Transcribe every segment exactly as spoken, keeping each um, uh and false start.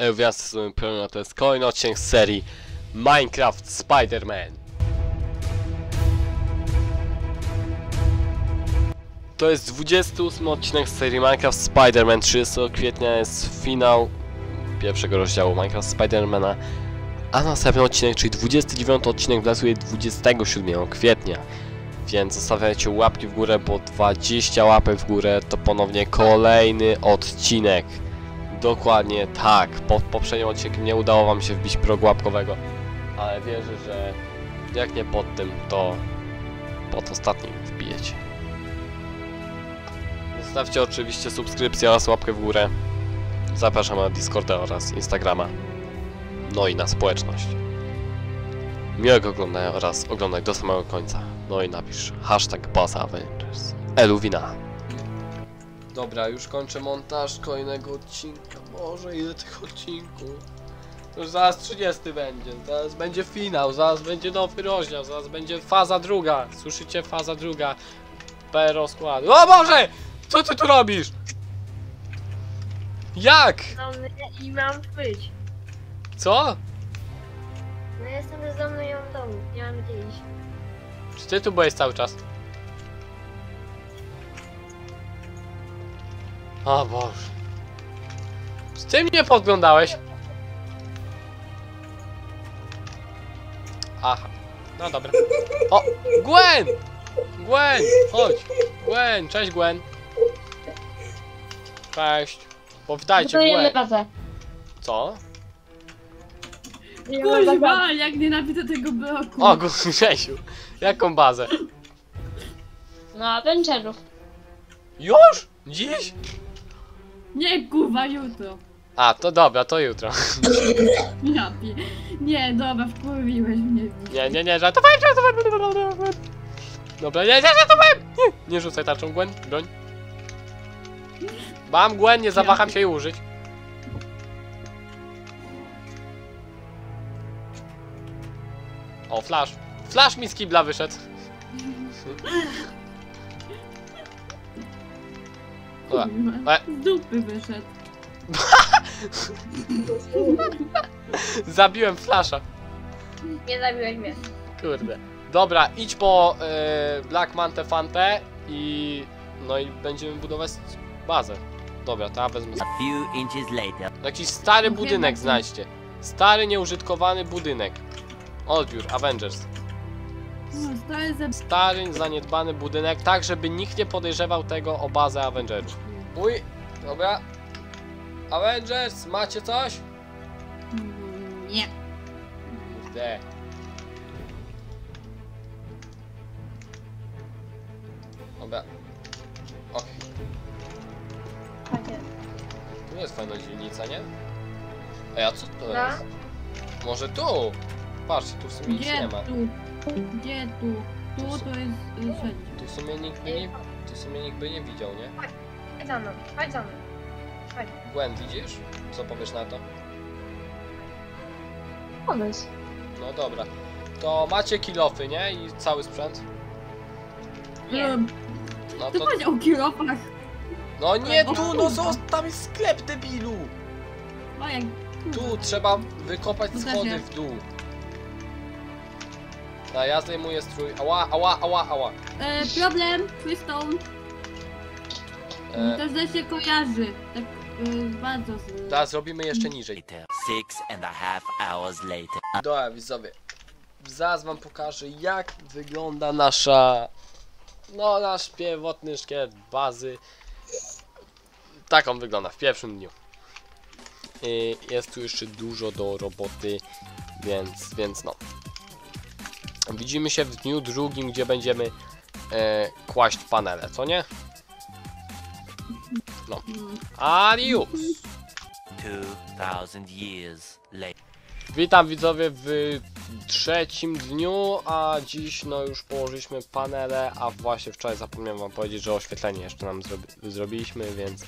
Wraz z to jest kolejny odcinek z serii Minecraft Spider-Man. To jest dwudziesty ósmy odcinek z serii Minecraft Spider-Man. trzydziestego kwietnia jest finał pierwszego rozdziału Minecraft Spider-Mana, a następny odcinek, czyli dwudziesty dziewiąty odcinek, wlatuje dwudziestego siódmego kwietnia. Więc zostawiajcie łapki w górę, bo dwadzieścia łapek w górę to ponownie kolejny odcinek. Dokładnie tak. Pod poprzednim odcinkiem nie udało wam się wbić progu łapkowego, ale wierzę, że jak nie pod tym, to pod ostatnim wbijecie. Zostawcie oczywiście subskrypcję oraz łapkę w górę. Zapraszam na Discorda oraz Instagrama. No i na społeczność. Miłego oglądania oraz oglądaj do samego końca. No i napisz hashtag BuzAvengers. Eluwina. Dobra, już kończę montaż kolejnego odcinka. Boże, ile tych odcinków. Już zaraz trzydziesty będzie, zaraz będzie finał, zaraz będzie nowy rozdział, zaraz będzie faza druga. Słyszycie? Faza druga. P rozkładu. O Boże! Co ty tu robisz? Jak? No i mam być. Co? No jestem bezdomny i mam w domu, nie mam gdzie iść. Czy ty tu byłeś cały czas? O Boże. Czy ty mnie podglądałeś? Aha. No dobra. O! Gwen! Gwen! Chodź! Gwen! Cześć Gwen! Cześć! Powitajcie Gwen! bazę. Co? Kurwa, jak nienawidzę tego bloku. O Grzesiu! Jaką bazę? No, Avengerów. Już? Dziś? Nie, kurwa, jutro. A, to dobra, to jutro. Ja pie... Nie, dobra, wkurwiłeś mnie. Nie, nie, nie, żartowałem, żartowałem. Dobra, nie, nie, żartowałem. Nie, nie rzucaj tarczą, Gwen, broń. Mam Gwen, nie zawaham się jej użyć. O, flash. Flash mi z kibla wyszedł. Dobra. Kurwa, E. z dupy wyszedł. Zabiłem flasha. Nie zabiłeś mnie. Kurde. Dobra, idź po e, Black Mante Fante i... no i będziemy budować bazę. Dobra, to ja wezmę... A few inches later. Jakiś stary Okej, budynek bardzo. znajdźcie. Stary, nieużytkowany budynek. Odbiór, Avengers. No, stary za... Stary, zaniedbany budynek, tak żeby nikt nie podejrzewał tego o bazę Avengerów. Uj, dobra. Avengers, macie coś? Mm, Nie. Kurde. Dobra. Okej. Tu jest fajna dzielnica, nie? Ej, a co to No. jest? Może tu? Patrzcie, tu w sumie nic Gdzie nie ma. tu? Gdzie tu? Tu to jest y, wszędzie. Tu w sumie nikt by nie, tu w sumie nikt by nie widział, nie? Chodź za mną, chodź za mną. Chodź. Gwen, widzisz? Co powiesz na to? Pomysł. No dobra. To macie kilofy, nie? I cały sprzęt? Nie. Ym, No Ty to... powiedział o kilofach. No nie tu, no co? Tam jest sklep, debilu! O jak... Tu trzeba wykopać Tu też schody jest. w dół. No ja zdejmuję strój. Ała, ała, ała, ała. E, problem, Twistone. E, To źle się kojarzy. Tak y, bardzo z... teraz zrobimy jeszcze niżej. Later. Six and a half hours later. Dobra, widzowie. Zaraz wam pokażę, jak wygląda nasza... No, nasz pierwotny szkielet bazy. Tak on wygląda w pierwszym dniu. I jest tu jeszcze dużo do roboty, więc, więc no. Widzimy się w dniu drugim, gdzie będziemy e, kłaść panele, co nie? No. Mm. Adios! Two thousand years later. Witam widzowie w trzecim dniu, a dziś no już położyliśmy panele, a właśnie wczoraj zapomniałem wam powiedzieć, że oświetlenie jeszcze nam zrobi zrobiliśmy, więc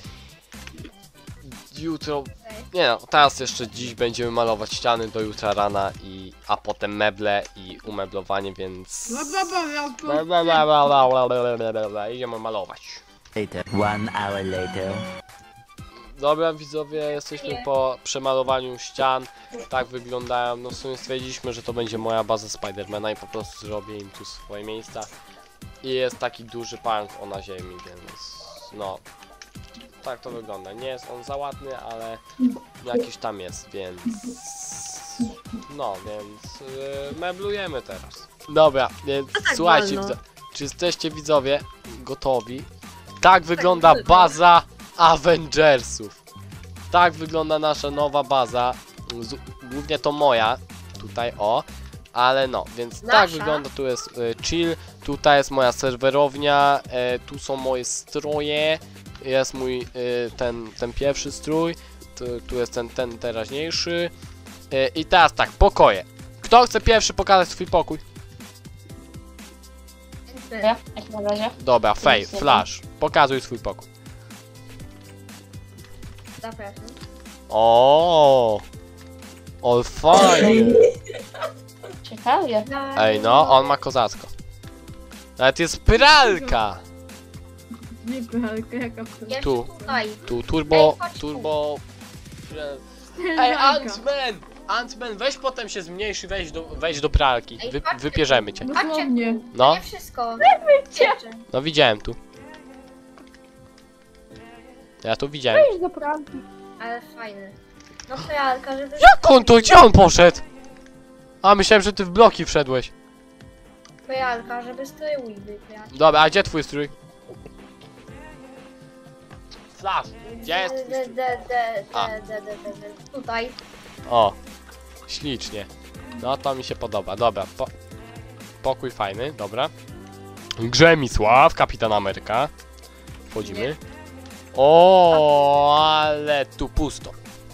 jutro, nie no, teraz jeszcze dziś będziemy malować ściany do jutra rana, i a potem meble i umeblowanie, więc Bla, bla, bla, idziemy malować. Later. One hour later. Dobra widzowie, jesteśmy po przemalowaniu ścian. Tak wyglądają. No w sumie stwierdziliśmy, że to będzie moja baza Spidermana i po prostu zrobię im tu swoje miejsca. I jest taki duży pająk o na ziemi, więc no. Tak to wygląda. Nie jest on za ładny, ale jakiś tam jest, więc... No, więc yy, meblujemy teraz. Dobra, więc tak słuchajcie, wolno. widzo- czy jesteście widzowie gotowi? Tak wygląda baza Avengersów. Tak wygląda nasza nowa baza. Z, głównie to moja. Tutaj o. Ale no, więc tak Nasza? wygląda. Tu jest y, chill. Tutaj jest moja serwerownia. Y, tu są moje stroje. Jest mój y, ten, ten pierwszy strój. Tu, tu jest ten, ten teraźniejszy. Y, I teraz tak, pokoje. Kto chce pierwszy pokazać swój pokój? Ja, jak na razie. Dobra, Fej, Nic nie Flash. Pokazuj swój pokój. Zapraszam. O, o fajnie. Ciekawie. Ej no, on ma kozacko. Nawet jest pralka. Nie pralka, jaka pralka. Jeszcze Tu. tutaj. Tu turbo, Ej, chodź tu. turbo... Ej, Ant-Man! Ant-Man, weź potem się zmniejszy, wejdź do, wejdź do pralki. Ej, Wy, chodźcie wypierzemy cię. Dosłownie. No, Nie wszystko. cię. Jeszcze. no widziałem tu. Ja tu widziałem. Idź do pralki. Ale fajny. No pralka, żeby... Jak on to? Gdzie on poszedł? A, myślałem, że ty w bloki wszedłeś. Pralka, żeby strój wyprać. Dobra, a gdzie twój strój? Flash, gdzie jest twój De, strój? de, de, A. de, de, de, de, de. Tutaj. O, ślicznie. No to mi się podoba, dobra. Po, pokój fajny, dobra. Grzemisław, Kapitan Ameryka. Wchodzimy. O, ale tu pusto.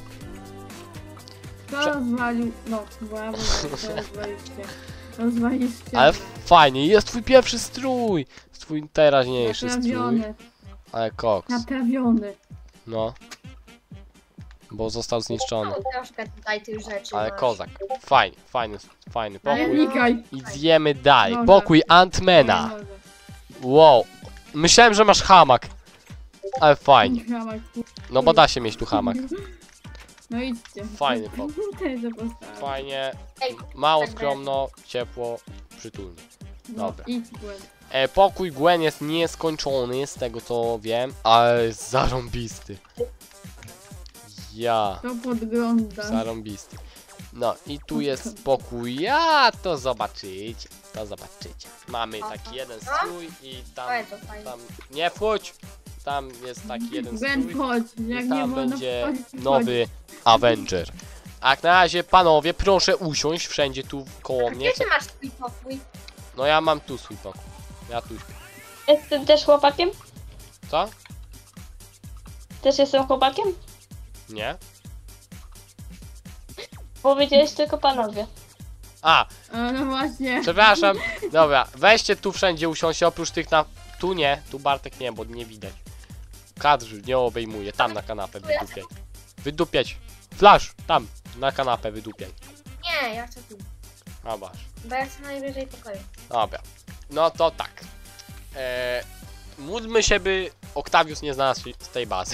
Kto rozwalił? No, brawo, to rozwaliście. Rozwaliście. Ale fajnie, jest twój pierwszy strój. Twój teraźniejszy strój. Naprawiony. Ale koks. Naprawiony. No. Bo został zniszczony. No, troszkę tutaj tych rzeczy Ale masz. kozak. Fajny, fajny, fajny Ale pokój. wnikaj. I zjemy dalej. Dobra. Pokój Ant-Mana. Może. Wow. Myślałem, że masz hamak. Ale fajnie. Hamak. No bo da się mieć tu hamak. No idźcie. Fajny pokój. Też zapostawiam. Fajnie. Ej, Mało tak skromno, ciepło, przytulnie. No, Dobra. idź, Gwen. E, pokój Gwen jest nieskończony, z tego co wiem, ale jest zarąbisty. Ja. To podgląda. Zarąbisty. No i tu jest pokój, ja to zobaczycie, to zobaczycie. Mamy taki jeden strój i tam, Ale to fajnie. tam, nie wchodź, tam jest taki jeden Gwen, strój chodź. Jak i nie tam wolno będzie wchodzić, nowy Avenger. A jak na razie, panowie, proszę usiąść wszędzie tu koło A mnie. gdzie ty masz swój pokój? No ja mam tu swój pokój, ja tu śpię. Jestem też chłopakiem? Co? Też jestem chłopakiem? Nie? Powiedziałeś tylko panowie. A, A, no właśnie. przepraszam, dobra, weźcie tu wszędzie usiąść, oprócz tych na... Tu nie, tu Bartek nie, bo nie widać. Kadr nie obejmuje, tam na kanapę wydupiaj. Wydupiać. Flash, tam, na kanapę wydupiaj. Nie, ja chcę tu. A masz. Bo ja chcę najwyżej pokoju. Dobra. No to tak. Eee, módlmy się, by Octavius nie znalazł się z tej bazy.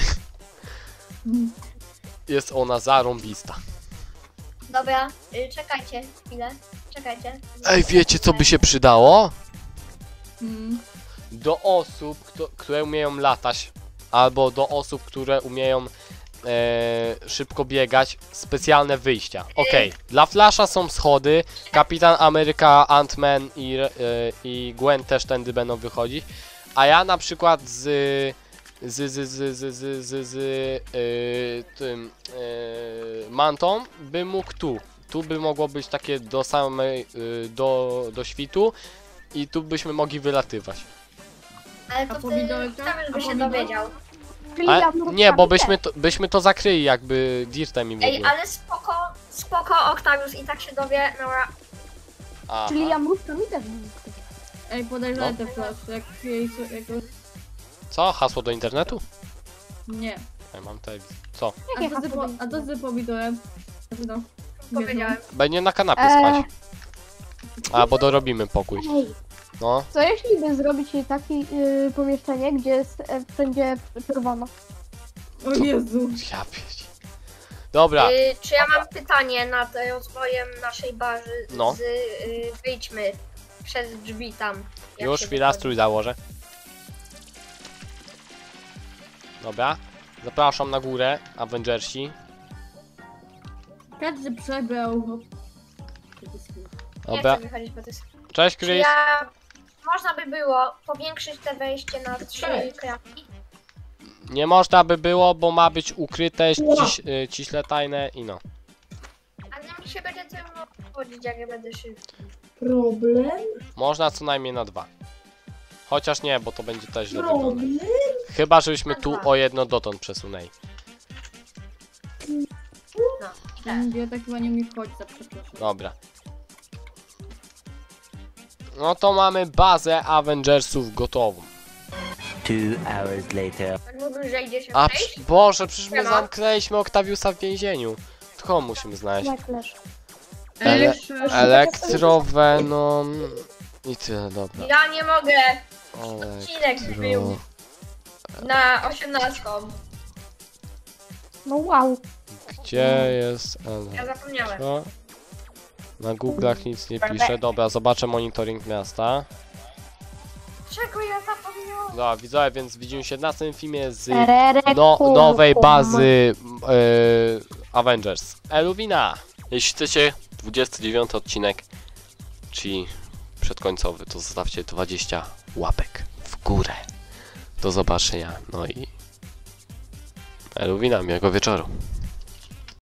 Jest ona zarąbista. Dobra, y, czekajcie chwilę. Czekajcie. Ej, wiecie co by się przydało? Mm. Do osób, kto, które umieją latać, albo do osób, które umieją e, szybko biegać, specjalne wyjścia. Okej, dla Flasha są schody, Kapitan Ameryka, Ant-Man i, e, i Gwen też tędy będą wychodzić, a ja na przykład z z z z z z z, z e, tym e, Mantą bym mógł tu. Tu by mogło być takie do samej, e, do, do świtu i tu byśmy mogli wylatywać. Ale A to ty pomidorka? tam już by A się pomidor? dowiedział. Ale, nie, bo byśmy to, byśmy to zakryli jakby dirtem i w Ej, ogóle. ale spoko, spoko Octavius i tak się dowie, dobra. Aha. Czyli ja mrówkami też Ej, podaj No. no. flash. Jak jej jako... Co? Hasło do internetu? Nie. Ja mam telewizję. Co? A to, z po, a to z pomidorem. No. Powiedziałem. Będzie na kanapie Eee. spać. A, bo dorobimy pokój. Ej, No. co jeśli by zrobić takie y, pomieszczenie, gdzie jest e, wszędzie czerwono? O Jezu. Ja pierdzi. Dobra, Y, czy ja mam pytanie nad rozwojem naszej bazy? No. Z, y, wyjdźmy przez drzwi tam. jak już się chwila, wychodzi. strój założę. Dobra, zapraszam na górę, Avengersi. Każdy przebrał. Nie Dobra, chcę wychodzić po tych... cześć Czy Chris. ja... Można by było powiększyć te wejście na trzy Cześć. kratki? Nie można by było, bo ma być ukryte, ciś, y, ciśle tajne i no. Ale mi się będzie trudno wchodzić, jak ja będę szybki. Problem? Można co najmniej na dwa. Chociaż nie, bo to będzie też źle wyglądać. Problem? Chyba, żebyśmy Na tu dwa. o jedno dotąd przesunęli. No, i tak. Ja tak chyba nie mi wchodzi, za przepraszam. Dobra. No to mamy bazę Avengersów gotową. Two hours later. Tak mówił, że idzie się A przejść? przy- Boże, przecież my Siema. zamknęliśmy Octaviusa w więzieniu. Tylko musimy znaleźć. Ale Ele już... Elektrovenom i tyle, dobra. Ja nie mogę! Odcinek był Elektro... na osiemnastą. No wow. Gdzie jest Ja elektro? zapomniałem. Na Google'ach nic nie pisze. Dobra, zobaczę monitoring miasta. Czego ja zapomniałem? Dobra, widzowie, więc widzimy się w następnym filmie z no, nowej bazy yy, Avengers. Eluwina! Jeśli chcecie dwudziesty dziewiąty odcinek, czyli przedkońcowy, to zostawcie dwadzieścia łapek w górę. Do zobaczenia. No i Eluwina, miłego wieczoru.